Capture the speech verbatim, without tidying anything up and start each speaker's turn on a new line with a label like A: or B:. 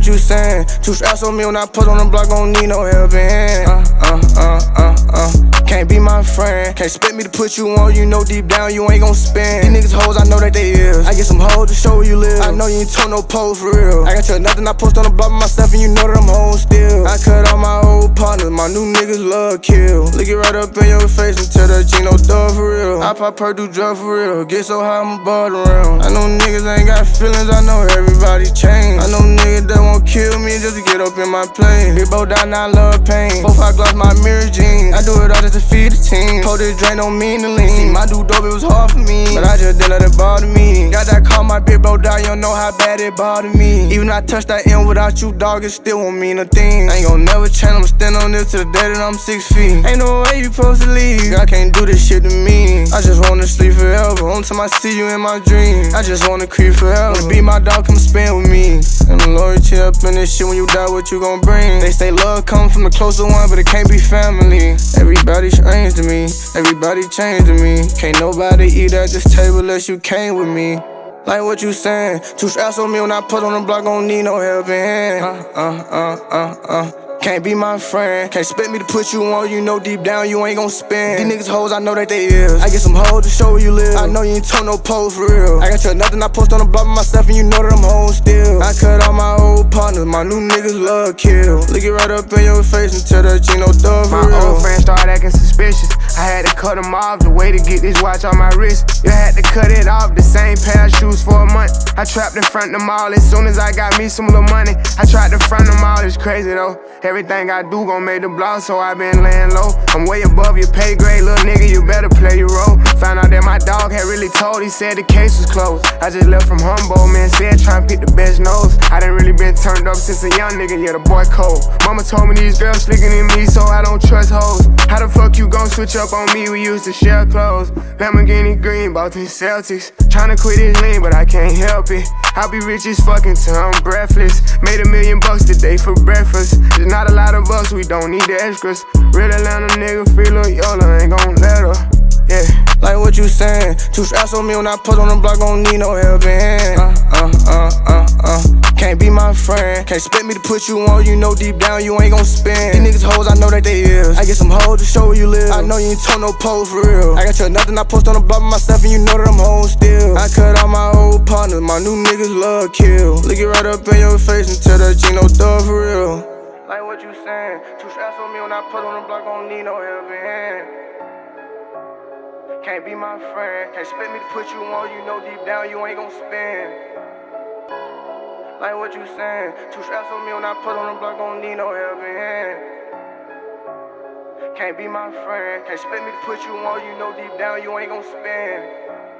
A: what you saying? Two straps on me when I put on the block, gon' need no helping hand. Uh, uh, uh, uh, uh. Can't be my friend. Can't expect me to put you on, you know deep down you ain't gon' spend. These niggas hoes, I know that they is. I get some hoes to show where you live. I know you ain't told no pose for real. I got you nothing, I post on the block myself and you know that I'm home still. I cut all my old partners, my new niggas love kill. Look it right up in your face and tell that you no dog for real. I pop her, do drug for real. Get so high, I'm above the rim. I know niggas ain't got feelings, I know everybody changed. I know niggas that won't kill me just to get up in my plane. Big bow down, I love pain. Four, five gloss, my mirror jeans. I do it all just to feed the team. Pour this drain, don't mean to lean. See, my dude dope, it was hard for me, but I just didn't let it bother me. Got that call, my big bro die, you don't know how bad it bothered me. Even I touch that end without you, dog, it still won't mean a thing. I ain't gon' never change, I'ma stand on this till the day that I'm six feet. Ain't no way you supposed to leave, I can't do this shit to me. I just wanna sleep forever, only time I see you in my dreams. I just wanna creep forever, wanna be my dog, come spend with me. And the loyalty up in this shit, when you die, what you gon' bring? They say love come from the closer one, but it can't be family. Everybody strange to me, everybody changed to me. Can't nobody eat at this table unless you came with me. Like what you saying? Two straps on me when I put on the block, gon' need no helping hand. Uh, uh, uh, uh, uh. Can't be my friend. Can't expect me to put you on, you know deep down you ain't gon' spend. These niggas hoes, I know that they is. I get some hoes to show where you live. I know you ain't told no pose for real. I got you nothing, I post on the block myself and you know that I'm home still. I cut all my old partners, my new niggas love kill. Look it right up in your face and tell that you no thug for
B: My
A: real.
B: old friends started acting suspicious. I had to cut them off, the way to get this watch on my wrist. You had to cut it off, the same pair of shoes for a month. I trapped in front of them all as soon as I got me some little money. I tried to front them all, it's crazy though. Everything I do gon' make the block, so I been laying low. I'm way above your pay grade, little nigga, you better play your role. Found out that my dog had really told, he said the case was closed. I just left from Humboldt, man, said tryna pick the best nose. I done really been turned up since a young nigga, yeah, the boy cold. Mama told me these girls slicking in me, so I don't trust hoes. How the fuck you gon' switch up on me, we used to share clothes. Lamborghini green, bought these Celtics. Tryna quit this lean, but I can't help it. I'll be rich as fucking till I'm breathless. Made a million bucks today for breakfast. There's not a lot of us, we don't need the extras. Real Atlanta nigga, feel a Yola, ain't gon' let her. Yeah.
A: Like what you saying? Two straps on me when I put on the block, gon' need no helping hand. Uh, uh, uh, uh, uh. Can't be my friend. Can't expect me to put you on, you know deep down you ain't gon' spend. These niggas hoes, I know that they is. I get some hoes to show where you live. I know you ain't told no pose for real. I got you nothing, I post on the block myself and you know that I'm home still. I cut all my old partners, my new niggas love kill. Look it right up in your face and tell that you no thug for real. Like what you saying? Two straps on me when I put on the block, gon' need no helping hand. Can't be my friend. Can't expect me to put you on, you know deep down you ain't gon' spend. Like what you saying? Two straps on me when I put on the block, gon' need no helping hand. Can't be my friend. Can't expect me to put you on, you know deep down you ain't gon' spend.